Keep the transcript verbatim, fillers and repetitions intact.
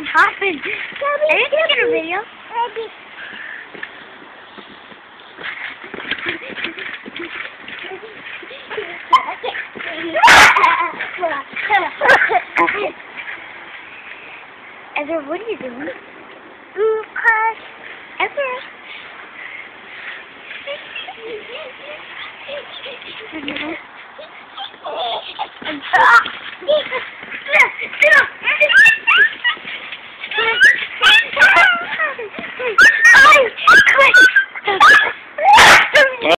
happened? Are you taking a video? Ezra, what are you doing? Ooh, crush. Ezra. Get up!